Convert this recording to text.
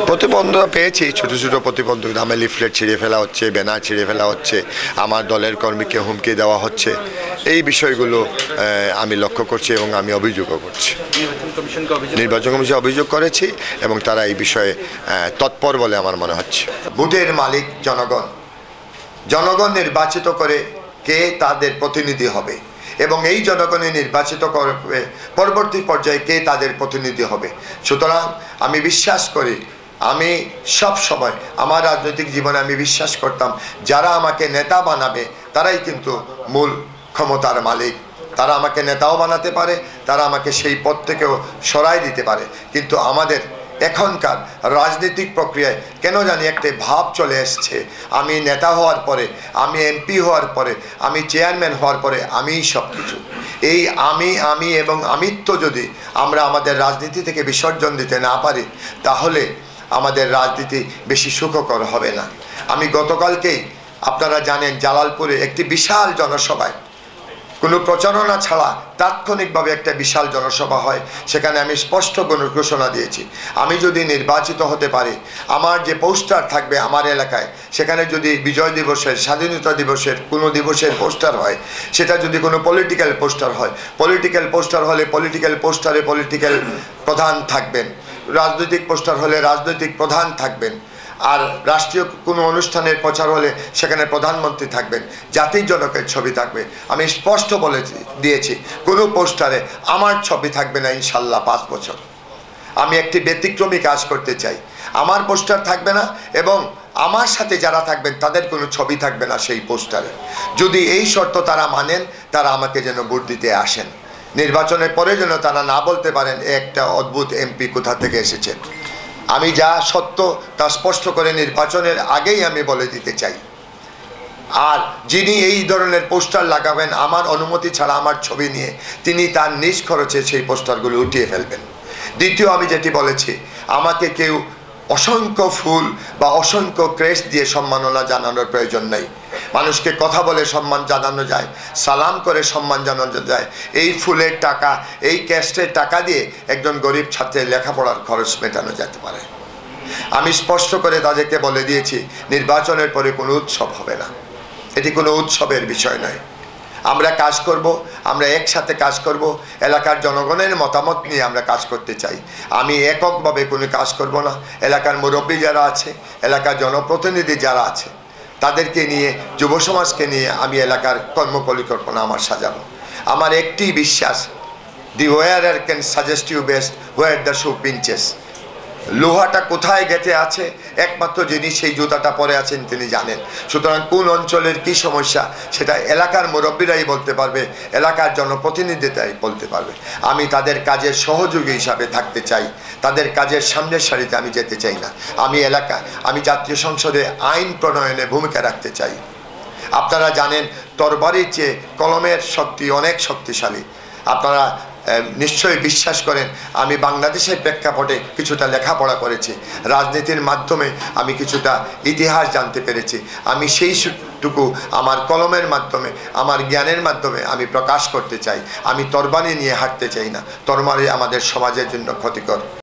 প্রতিবন্ধকতা পেয়েছি, ছোট ছোট প্রতিবন্ধকতা। আমার লিফলেট ছিঁড়ে ফেলা হচ্ছে, ব্যানার ছিঁড়ে ফেলা হচ্ছে, আমার দলের কর্মীকে হুমকি দেওয়া হচ্ছে। এই বিষয়গুলো আমি লক্ষ্য করছি এবং আমি অভিযোগও করছি। নির্বাচন কমিশনে অভিযোগ করেছি এবং তারা এই বিষয়ে তৎপর বলে আমার মনে হচ্ছে। ভোটের মালিক জনগণ। জনগণ নির্বাচিত করে কে তাদের প্রতিনিধি হবে এবং এই জনগণে নির্বাচিত করবে পরবর্তী পর্যায়ে কে তাদের প্রতিনিধি হবে। সুতরাং আমি বিশ্বাস করি, আমি সব সময় আমার রাজনৈতিক জীবনে আমি বিশ্বাস করতাম যারা আমাকে নেতা বানাবে তারাই কিন্তু মূল ক্ষমতার মালিক। তারা আমাকে নেতাও বানাতে পারে, তারা আমাকে সেই পদ থেকেও সরাই দিতে পারে। কিন্তু আমাদের এখনকার রাজনৈতিক প্রক্রিয়ায় কেন জানি একটা ভাব চলে এসছে, আমি নেতা হওয়ার পরে, আমি এমপি হওয়ার পরে, আমি চেয়ারম্যান হওয়ার পরে আমিই সব কিছু। এই আমি এবং আমিত্ব যদি আমরা আমাদের রাজনীতি থেকে বিসর্জন দিতে না পারি তাহলে আমাদের রাজনীতি বেশি সুখকর হবে না। আমি গতকালকেই আপনারা জানেন জালালপুরে একটি বিশাল জনসভায় কোনো প্রচারণা ছাড়া তাৎক্ষণিকভাবে একটা বিশাল জনসভা হয়, সেখানে আমি স্পষ্ট কোনো ঘোষণা দিয়েছি, আমি যদি নির্বাচিত হতে পারি আমার যে পোস্টার থাকবে আমার এলাকায়, সেখানে যদি বিজয় দিবসের, স্বাধীনতা দিবসের কোনো দিবসের পোস্টার হয়, সেটা যদি কোনো পলিটিক্যাল পোস্টার হয়, পলিটিক্যাল পোস্টার হলে পলিটিক্যাল পোস্টারে পলিটিক্যাল প্রধান থাকবেন, রাজনৈতিক পোস্টার হলে রাজনৈতিক প্রধান থাকবেন, আর রাষ্ট্রীয় কোনো অনুষ্ঠানের প্রচার হলে সেখানে প্রধানমন্ত্রী থাকবেন, জাতির জনকের ছবি থাকবে। আমি স্পষ্ট বলে দিয়েছি কোনো পোস্টারে আমার ছবি থাকবে না ইনশাল্লাহ 5 বছর। আমি একটি ব্যতিক্রমী কাজ করতে চাই, আমার পোস্টার থাকবে না এবং আমার সাথে যারা থাকবেন তাদের কোনো ছবি থাকবে না সেই পোস্টারে। যদি এই শর্ত তারা মানেন তারা আমাকে যেন ভোট দিতে আসেন, নির্বাচনের পরে যেন তারা না বলতে পারেন একটা অদ্ভুত এমপি কোথা থেকে এসেছেন। আমি যা সত্য তা স্পষ্ট করে নির্বাচনের আগেই আমি বলে দিতে চাই। আর যিনি এই ধরনের পোস্টার লাগাবেন আমার অনুমতি ছাড়া আমার ছবি নিয়ে, তিনি তার নিজ খরচে সেই পোস্টারগুলো উঠিয়ে ফেলবেন। দ্বিতীয়, আমি যেটি বলেছি, আমাকে কেউ অসংখ্য ফুল বা অসংখ্য ক্রেস্ট দিয়ে সম্মাননা জানানোর প্রয়োজন নেই। মানুষকে কথা বলে সম্মান জানানো যায়, সালাম করে সম্মান জানানো যায়। এই ফুলের টাকা, এই ক্রেস্টের টাকা দিয়ে একজন গরিব ছাত্রের লেখাপড়ার খরচ মেটানো যেতে পারে। আমি স্পষ্ট করে তাদেরকে বলে দিয়েছি নির্বাচনের পরে কোনো উৎসব হবে না, এটি কোনো উৎসবের বিষয় নয়। আমরা কাজ করব, আমরা একসাথে কাজ করব, এলাকার জনগণের মতামত নিয়ে আমরা কাজ করতে চাই। আমি এককভাবে কোনো কাজ করব না। এলাকার মুরব্বী যারা আছে, এলাকার জনপ্রতিনিধি যারা আছে, তাদেরকে নিয়ে, যুব সমাজকে নিয়ে আমি এলাকার কর্মপরিকল্পনা আমার সাজাবো। আমার একটি বিশ্বাস, the wearer can suggest you best where the shoe pinches. লোহাটা কোথায় গেঁথে আছে একমাত্র যিনি সেই জুতাটা পরে আছেন তিনি জানেন। সুতরাং কোন অঞ্চলের কি সমস্যা সেটা এলাকার মুরব্বীরাই বলতে পারবে, এলাকার জনপ্রতিনিধিরাই বলতে পারবে। আমি তাদের কাজের সহযোগী হিসাবে থাকতে চাই, তাদের কাজের সামনের সারিতে আমি যেতে চাই না। আমি জাতীয় সংসদে আইন প্রণয়নে ভূমিকা রাখতে চাই। আপনারা জানেন তরবারির চেয়ে কলমের শক্তি অনেক শক্তিশালী। আপনারা নিশ্চয়ই বিশ্বাস করেন আমি বাংলাদেশের প্রেক্ষাপটে কিছুটা লেখাপড়া করেছি, রাজনীতির মাধ্যমে আমি কিছুটা ইতিহাস জানতে পেরেছি। আমি সেইটুকু আমার কলমের মাধ্যমে, আমার জ্ঞানের মাধ্যমে আমি প্রকাশ করতে চাই। আমি তরবারি নিয়ে হাঁটতে চাই না, তরবারি আমাদের সমাজের জন্য ক্ষতিকর।